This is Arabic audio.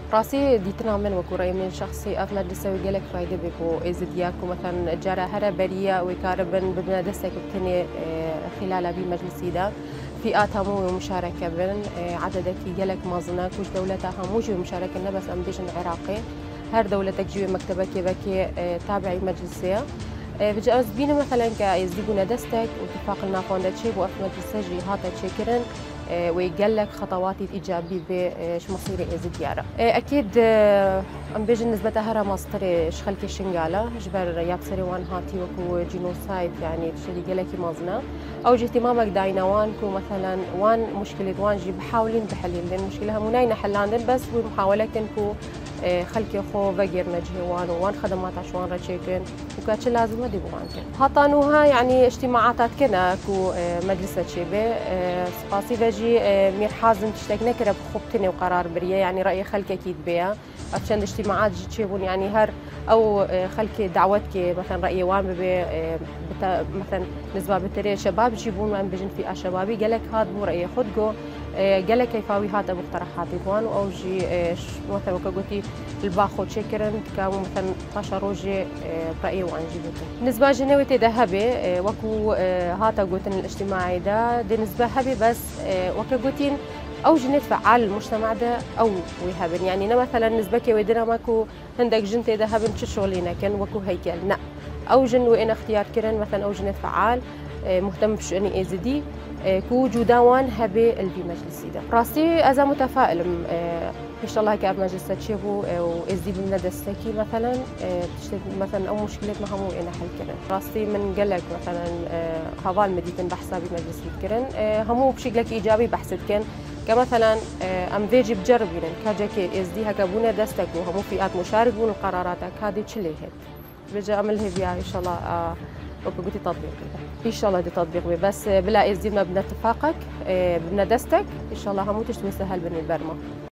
راسي ديتنا من وكوري من شخصي أف مجلس وجلك فايدة بكو إزدياك ومثلا جرى هرا بريا ويكاربن ببنا دستك بتني خلال بي مجلسي دا فئات همو مشاركة بن عددك جلك مازنك وش دولتها هموش مشاركة بس أم بيجن عراقي هر دولتك جوي مكتبك بكي تابعي مجلسية بجاز بينا مثلا كيزديقونا دستك واتفاق النافون دا تشيب وأف مجلس جي هاتا تشيكرن ويقلك خطواتي الإيجابية بش مصيري إزديارة أكيد أم بيجن نسبة هرا مصدر شخلكي شنقالة جبر يابسري وان هاتي وكو جينوسايد يعني تشري قلكي مازنا أو جي اهتمامك داينا وان كو مثلا وان مشكلة وان جي بحاولين بحلين لأن مشكلة مناينا حلاندن بس ومحاولة كو خلكي خو بقير نجهي وان خدمات عشوان رشيكن وكاتش لازم دي بوانكن هاتانوها يعني اجتماعات كنا كو مجلس شيبه سقاسي بجي مير حازم تشتاق نكره بخبتني وقرار بريه يعني رأي خلك اكيد بيها عشان اجتماعات جي تشيبون يعني هر او خلك دعوتك مثلا رأي وان ببي مثلا نسبة بتري شباب جيبون وان بجن في شبابي قالك هاد بو رأي خدقو قالك كيفاوي هذا مقترحات وان او جي مثلا وكقولتي الباخو تشكرن كانوا مثلا 12 روجي برأي وان جيبته نسبة جنويتي ذهبي وكو هاتا قلتن الاجتماعي ده دي نسبة هبي بس وكقولتين او جنت فعال المجتمع ده او ويهبن يعني مثلا نسبة كي ويدنا ماكو هندك جنتي ذهبن شغلينا كان وكو هيكل لا او جن وين اختيار كرن مثلا او جنت فعال مهتم بشؤني ازدي كو جوداوان هبي البي مجلسي ده راسي ازا متفائل ان شاء الله كاب مجلس تشيبو وازدي بمنا دستكي مثلا تشتغل مثلا او مشكله ما همو انا حل كرن راسي من قالك مثلا هذال مديتن بحسابي مجلس كرن همو بشكلك ايجابي بحسد كان كمثلا ام فيجي بجرب يعني كاجاكي ازدي هكابونا دستك وهمو فئات مشارك بون قراراتك هذه تشلي هيك بجي اعملها بيها ان شاء الله وقلتي تطبيق ان شاء الله دي تطبيق بس بلا ازدي ما بنا اتفاقك بنا دستك ان شاء الله همو تشتوي سهل بني البرمه